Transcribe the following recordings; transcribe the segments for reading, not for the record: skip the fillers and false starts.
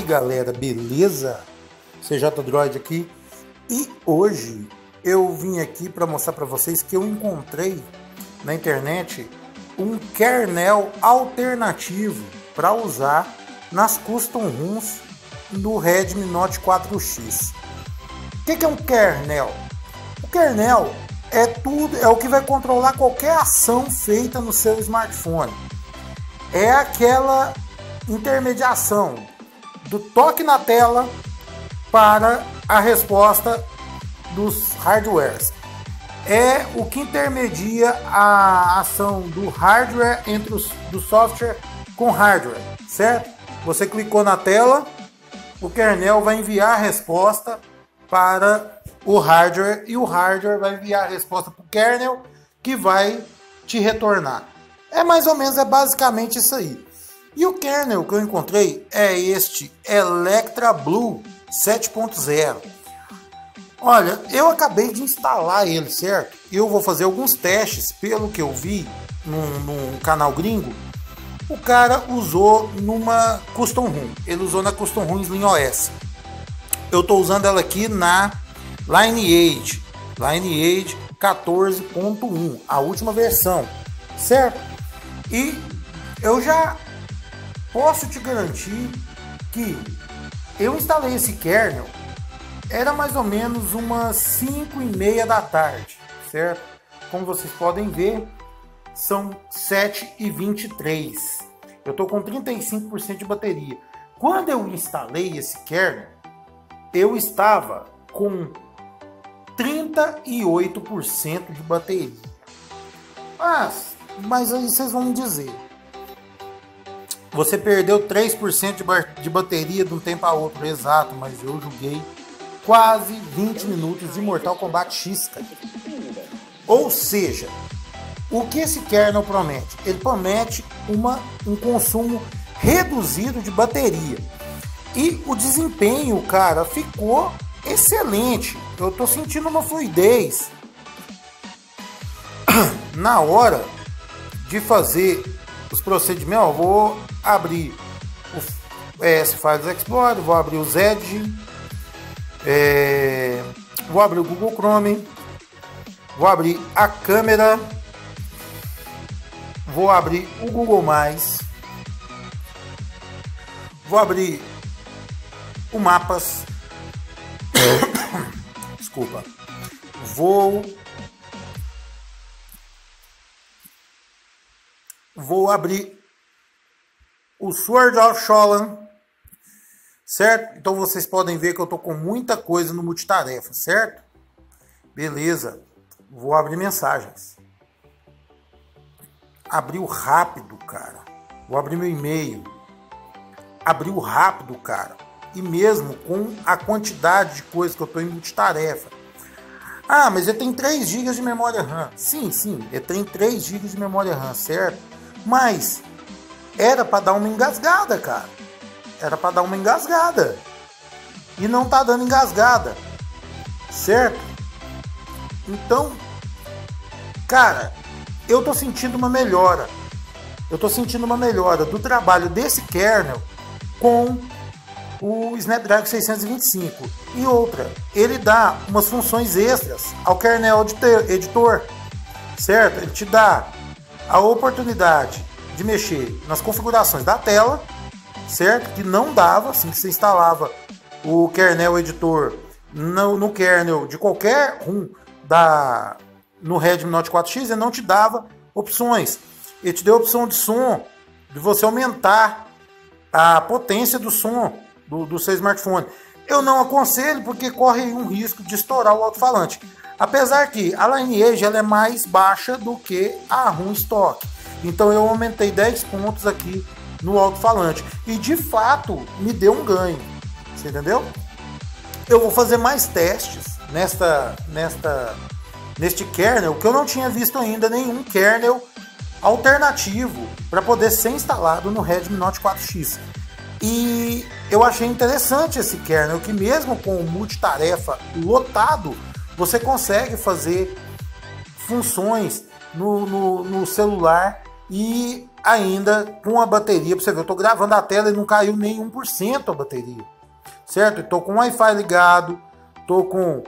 galera, beleza? CJ Droid aqui e hoje eu vim aqui para mostrar para vocês que eu encontrei na internet um kernel alternativo para usar nas custom ROMs do Redmi Note 4X. O que é um kernel? O kernel é o que vai controlar qualquer ação feita no seu smartphone. É aquela intermediação do toque na tela para a resposta dos hardwares. É o que intermedia a ação do hardware do software com hardware, certo? Você clicou na tela, o kernel vai enviar a resposta para o hardware e o hardware vai enviar a resposta para o kernel, que vai te retornar. É basicamente isso aí. E o kernel que eu encontrei é este Electra Blue 7.0. Olha, eu acabei de instalar ele, certo? Eu vou fazer alguns testes, pelo que eu vi num canal gringo. O cara usou numa Custom ROM. Ele usou na Custom ROM Slim OS. Eu estou usando ela aqui na Lineage 14.1, a última versão, certo? E eu já posso te garantir que eu instalei esse kernel, era mais ou menos umas 5:30 da tarde, certo? Como vocês podem ver, são 7:23. Eu estou com 35% de bateria. Quando eu instalei esse kernel, eu estava com 38% de bateria. Mas aí vocês vão me dizer, você perdeu 3% de bateria de um tempo a outro. Exato, mas eu joguei quase 20 minutos de Mortal Kombat X, cara. Ou seja, o que esse kernel promete? Ele promete um consumo reduzido de bateria. E o desempenho, cara, ficou excelente. Eu tô sentindo uma fluidez na hora de fazer os procedimentos. Eu vou abrir o ES Files Explorer, vou abrir o Edge, vou abrir o Google Chrome, vou abrir a câmera, vou abrir o Google+, vou abrir o Mapas, desculpa, vou abrir o Sword of Sholan, certo? Então vocês podem ver que eu tô com muita coisa no multitarefa, certo? Beleza. Vou abrir mensagens. Abriu rápido, cara. Vou abrir meu e-mail. Abriu rápido, cara. E mesmo com a quantidade de coisas que eu tô em multitarefa. Mas ele tem 3 GB de memória RAM. Sim, ele tem 3 GB de memória RAM, certo? Mas era para dar uma engasgada, cara. Era para dar uma engasgada. E não tá dando engasgada. Certo? Então, cara, eu tô sentindo uma melhora. Eu tô sentindo uma melhora do trabalho desse kernel com o Snapdragon 625. E outra, ele dá umas funções extras ao kernel editor. Certo? Ele te dá a oportunidade de mexer nas configurações da tela, certo? Que não dava, assim que você instalava o kernel editor no kernel de qualquer ROM no Redmi Note 4X, ele não te dava opções. Ele te deu a opção de som, de você aumentar a potência do som do seu smartphone. Eu não aconselho porque corre um risco de estourar o alto-falante. Apesar que a Lineage ela é mais baixa do que a ROM Stock. Então eu aumentei 10 pontos aqui no alto-falante. E de fato me deu um ganho. Você entendeu? Eu vou fazer mais testes neste kernel, que eu não tinha visto ainda nenhum kernel alternativo para poder ser instalado no Redmi Note 4X. E eu achei interessante esse kernel, que mesmo com o multitarefa lotado, você consegue fazer funções no celular e ainda com a bateria, para você ver, eu estou gravando a tela e não caiu nem 1% a bateria, certo? Estou com o Wi-Fi ligado, estou com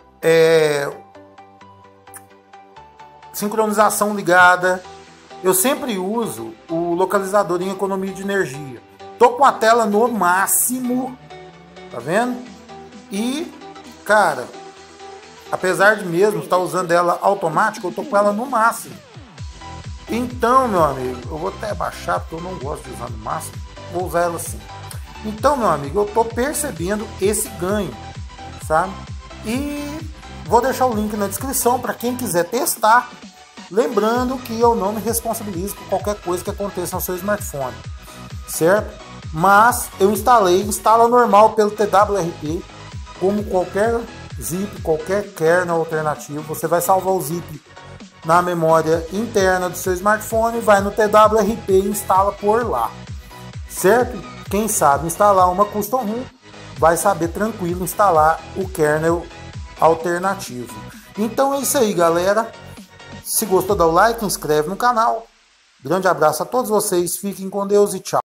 sincronização ligada. Eu sempre uso o localizador em economia de energia. Estou com a tela no máximo, tá vendo? E, cara, apesar de mesmo estar usando ela automática, eu tô com ela no máximo. Então, meu amigo, eu vou até baixar, porque eu não gosto de usar no máximo. Vou usar ela assim. Então, meu amigo, eu tô percebendo esse ganho, sabe? E vou deixar o link na descrição para quem quiser testar. Lembrando que eu não me responsabilizo por qualquer coisa que aconteça no seu smartphone, certo? Mas eu instala normal pelo TWRP, como qualquer zip, qualquer kernel alternativo. Você vai salvar o zip na memória interna do seu smartphone, vai no TWRP e instala por lá, certo? Quem sabe instalar uma custom ROM vai saber tranquilo instalar o kernel alternativo. Então é isso aí, galera. Se gostou, dá o like, inscreve no canal. Grande abraço a todos vocês, fiquem com Deus e tchau.